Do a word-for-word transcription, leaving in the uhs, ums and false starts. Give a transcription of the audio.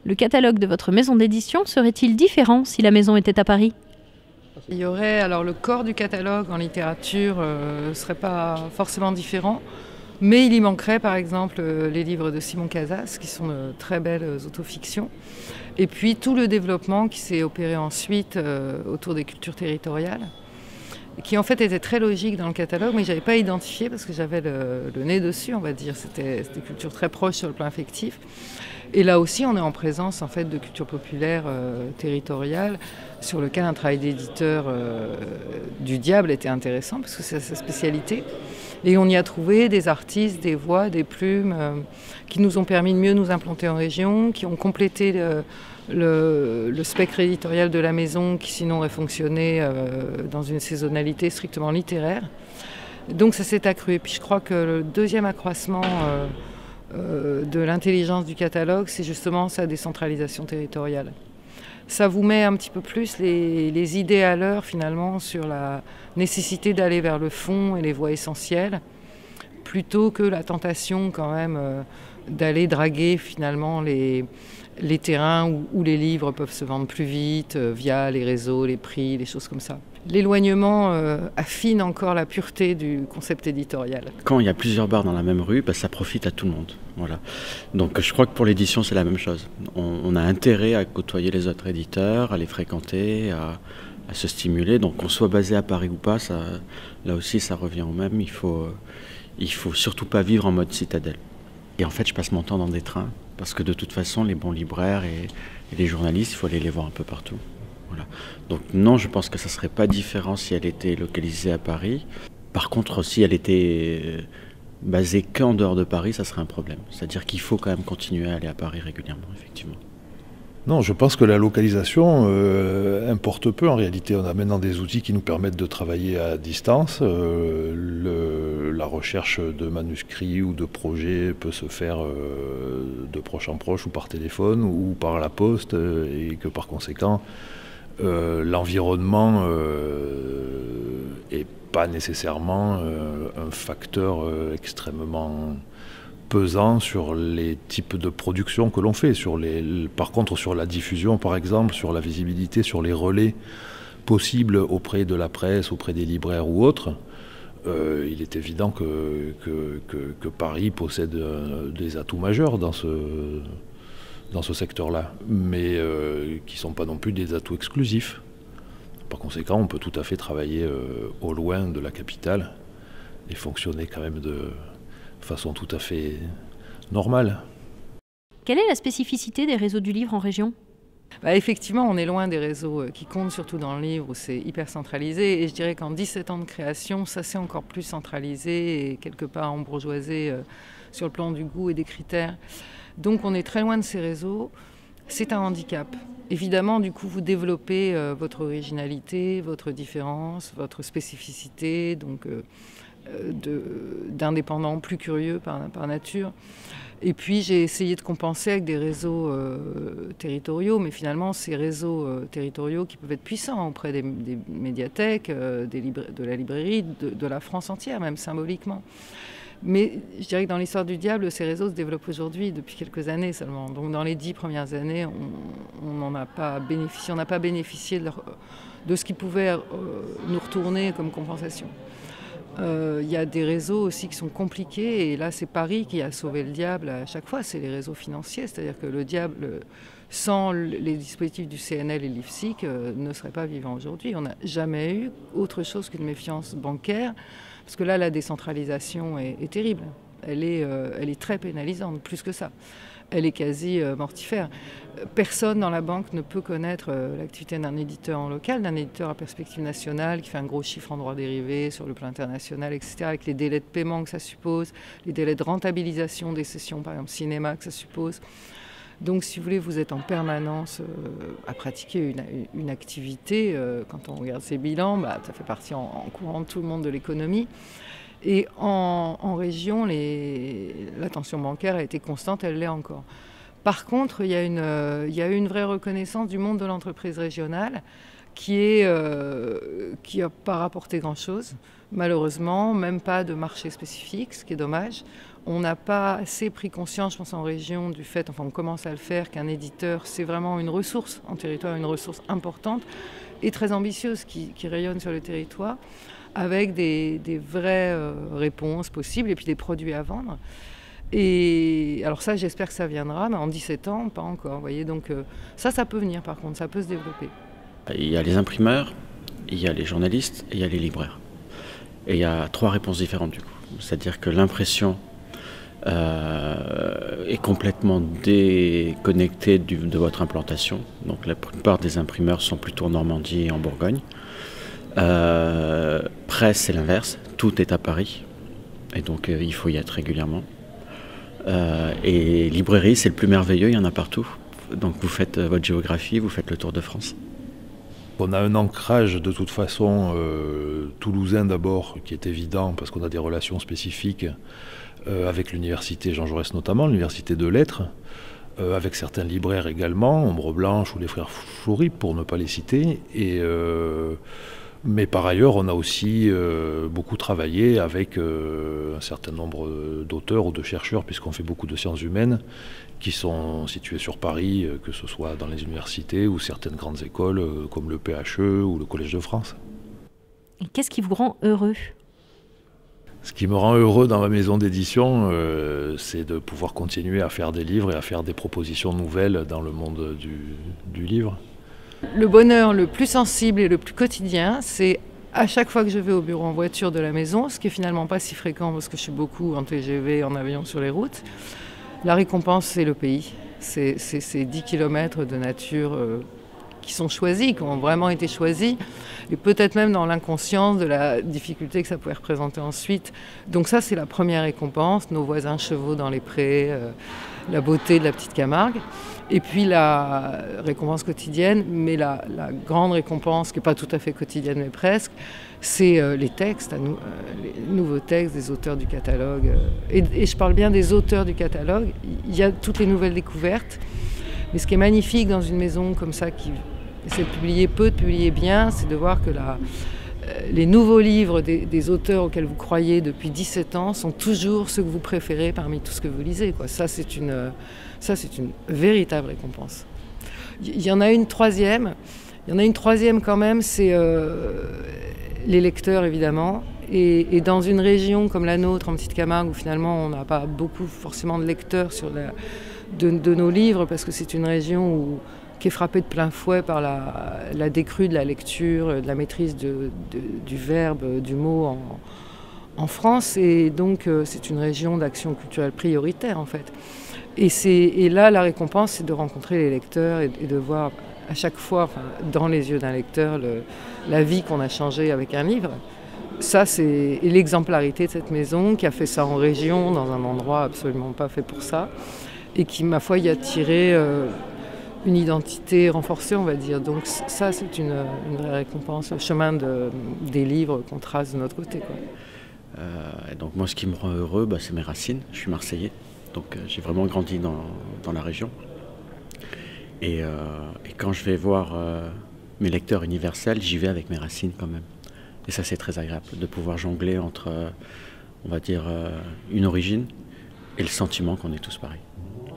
Le catalogue de votre maison d'édition serait-il différent si la maison était à Paris ? Il y aurait, alors le corps du catalogue en littérature ne euh, serait pas forcément différent, mais il y manquerait par exemple euh, les livres de Simon Casas, qui sont de très belles autofictions, et puis tout le développement qui s'est opéré ensuite euh, autour des cultures territoriales, qui en fait était très logique dans le catalogue, mais je n'avais pas identifié parce que j'avais le, le nez dessus, on va dire. C'était des cultures très proches sur le plan affectif. Et là aussi, on est en présence en fait, de cultures populaires euh, territoriales, sur lequel un travail d'éditeur euh, du diable était intéressant, parce que c'est sa spécialité. Et on y a trouvé des artistes, des voix, des plumes, euh, qui nous ont permis de mieux nous implanter en région, qui ont complété le, le, le spectre éditorial de la maison, qui sinon aurait fonctionné euh, dans une saisonnalité strictement littéraire. Donc ça s'est accru. Et puis je crois que le deuxième accroissement euh, euh, de l'intelligence du catalogue, c'est justement sa décentralisation territoriale. Ça vous met un petit peu plus les, les idées à l'heure finalement sur la nécessité d'aller vers le fond et les voies essentielles, plutôt que la tentation quand même euh, d'aller draguer finalement les, les terrains où, où les livres peuvent se vendre plus vite euh, via les réseaux, les prix, les choses comme ça. L'éloignement euh, affine encore la pureté du concept éditorial. Quand il y a plusieurs bars dans la même rue, bah, ça profite à tout le monde. Voilà. Donc je crois que pour l'édition, c'est la même chose. On, on a intérêt à côtoyer les autres éditeurs, à les fréquenter, à, à se stimuler. Donc qu'on soit basé à Paris ou pas, ça, là aussi, ça revient au même. Il faut, euh, il faut surtout pas vivre en mode citadelle. Et en fait, je passe mon temps dans des trains, parce que de toute façon, les bons libraires et, et les journalistes, il faut aller les voir un peu partout. Voilà. Donc non, je pense que ça ne serait pas différent si elle était localisée à Paris. Par contre, si elle était basée qu'en dehors de Paris, ça serait un problème. C'est-à-dire qu'il faut quand même continuer à aller à Paris régulièrement, effectivement. Non, je pense que la localisation euh, importe peu en réalité. On a maintenant des outils qui nous permettent de travailler à distance. Euh, le, la recherche de manuscrits ou de projets peut se faire euh, de proche en proche ou par téléphone ou par la poste euh, et que par conséquent, Euh, l'environnement euh, est pas nécessairement euh, un facteur euh, extrêmement pesant sur les types de production que l'on fait. Sur les, par contre, sur la diffusion, par exemple, sur la visibilité, sur les relais possibles auprès de la presse, auprès des libraires ou autres, euh, il est évident que, que, que, que Paris possède euh, des atouts majeurs dans ce... dans ce secteur-là, mais euh, qui ne sont pas non plus des atouts exclusifs. Par conséquent, on peut tout à fait travailler euh, au loin de la capitale et fonctionner quand même de façon tout à fait normale. Quelle est la spécificité des réseaux du livre en région ? Bah effectivement, on est loin des réseaux qui comptent, surtout dans le livre où c'est hyper centralisé. Et je dirais qu'en dix-sept ans de création, ça s'est encore plus centralisé et quelque part embourgeoisé euh, sur le plan du goût et des critères. Donc on est très loin de ces réseaux. C'est un handicap. Évidemment, du coup, vous développez euh, votre originalité, votre différence, votre spécificité, donc euh, de, d'indépendants plus curieux par, par nature. Et puis j'ai essayé de compenser avec des réseaux euh, territoriaux, mais finalement ces réseaux euh, territoriaux qui peuvent être puissants auprès des, des médiathèques, euh, des libra- de la librairie, de, de la France entière, même symboliquement. Mais je dirais que dans l'histoire du diable, ces réseaux se développent aujourd'hui depuis quelques années seulement. Donc dans les dix premières années, on n'en a pas bénéficié, on n'a pas bénéficié de, leur, de ce qui pouvait euh, nous retourner comme compensation. Il euh, y a des réseaux aussi qui sont compliqués et là c'est Paris qui a sauvé le diable à chaque fois, c'est les réseaux financiers, c'est-à-dire que le diable, sans les dispositifs du C N L et l'I F S I C, euh, ne serait pas vivant aujourd'hui. On n'a jamais eu autre chose qu'une méfiance bancaire, parce que là la décentralisation est, est terrible, elle est, euh, elle est très pénalisante, plus que ça. Elle est quasi euh, mortifère. Personne dans la banque ne peut connaître euh, l'activité d'un éditeur en local, d'un éditeur à perspective nationale qui fait un gros chiffre en droits dérivés sur le plan international, et cetera, avec les délais de paiement que ça suppose, les délais de rentabilisation des sessions, par exemple cinéma, que ça suppose. Donc, si vous voulez, vous êtes en permanence euh, à pratiquer une, une activité. Euh, quand on regarde ces bilans, bah, ça fait partie en, en courant de tout le monde de l'économie. Et en, en région, les, la tension bancaire a été constante, elle l'est encore. Par contre, il y a une, euh, il y a une vraie reconnaissance du monde de l'entreprise régionale qui n'a euh, pas rapporté grand-chose. malheureusement, même pas de marché spécifique, ce qui est dommage. On n'a pas assez pris conscience, je pense, en région du fait, enfin on commence à le faire, qu'un éditeur, c'est vraiment une ressource en territoire, une ressource importante et très ambitieuse qui, qui rayonne sur le territoire, avec des, des vraies euh, réponses possibles et puis des produits à vendre. Et alors ça, j'espère que ça viendra, mais en dix-sept ans, pas encore. Vous voyez, donc euh, ça, ça peut venir par contre, ça peut se développer. Il y a les imprimeurs, il y a les journalistes et il y a les libraires. Et il y a trois réponses différentes du coup. C'est-à-dire que l'impression euh, est complètement déconnectée du, de votre implantation. Donc la plupart des imprimeurs sont plutôt en Normandie et en Bourgogne. Euh, presse, c'est l'inverse. Tout est à Paris. Et donc euh, il faut y être régulièrement. Euh, et librairie, c'est le plus merveilleux, il y en a partout. Donc vous faites votre géographie, vous faites le tour de France. On a un ancrage de toute façon euh, toulousain d'abord qui est évident parce qu'on a des relations spécifiques euh, avec l'université Jean Jaurès notamment, l'université de lettres, euh, avec certains libraires également, Ombre Blanche ou les frères Fleury pour ne pas les citer. Et, euh, mais par ailleurs on a aussi euh, beaucoup travaillé avec euh, un certain nombre d'auteurs ou de chercheurs puisqu'on fait beaucoup de sciences humaines qui sont situés sur Paris, que ce soit dans les universités ou certaines grandes écoles comme le P H E ou le Collège de France. Et qu'est-ce qui vous rend heureux ? Ce qui me rend heureux dans ma maison d'édition, euh, c'est de pouvoir continuer à faire des livres et à faire des propositions nouvelles dans le monde du, du livre. Le bonheur le plus sensible et le plus quotidien, c'est à chaque fois que je vais au bureau en voiture de la maison, ce qui est finalement pas si fréquent parce que je suis beaucoup en T G V, en avion sur les routes. La récompense, c'est le pays. C'est, c'est ces dix kilomètres de nature euh, qui sont choisis, qui ont vraiment été choisis, et peut-être même dans l'inconscience de la difficulté que ça pouvait représenter ensuite. Donc ça, c'est la première récompense, nos voisins chevaux dans les prés, euh, la beauté de la petite Camargue. Et puis la récompense quotidienne, mais la, la grande récompense, qui n'est pas tout à fait quotidienne, mais presque, c'est euh, les textes, à nous, euh, les nouveaux textes des auteurs du catalogue. Euh, et, et je parle bien des auteurs du catalogue. Il y a toutes les nouvelles découvertes. Mais ce qui est magnifique dans une maison comme ça, qui essaie de publier peu, de publier bien, c'est de voir que la, euh, les nouveaux livres des, des auteurs auxquels vous croyez depuis dix-sept ans sont toujours ceux que vous préférez parmi tout ce que vous lisez, quoi. Ça, c'est une, euh, ça, c'est une véritable récompense. Il y en a une troisième. Il y en a une troisième quand même, c'est euh, les lecteurs évidemment. Et, et dans une région comme la nôtre, en Petite Camargue, où finalement on n'a pas beaucoup forcément de lecteurs sur la, de, de nos livres, parce que c'est une région où, qui est frappée de plein fouet par la, la décrue de la lecture, de la maîtrise de, de, du verbe, du mot en, en France. Et donc euh, c'est une région d'action culturelle prioritaire en fait. Et, c'est, et là, la récompense, c'est de rencontrer les lecteurs et, et de voir à chaque fois, enfin, dans les yeux d'un lecteur, le, la vie qu'on a changée avec un livre. Ça, c'est l'exemplarité de cette maison qui a fait ça en région, dans un endroit absolument pas fait pour ça, et qui, ma foi, y a tiré euh, une identité renforcée, on va dire. Donc ça, c'est une, une vraie récompense, le chemin de, des livres qu'on trace de notre côté, quoi. Euh, et donc moi, ce qui me rend heureux, bah, c'est mes racines. Je suis marseillais, donc euh, j'ai vraiment grandi dans, dans la région. Et, euh, et quand je vais voir euh, mes lecteurs universels, j'y vais avec mes racines quand même. Et ça, c'est très agréable de pouvoir jongler entre, euh, on va dire, euh, une origine et le sentiment qu'on est tous pareils.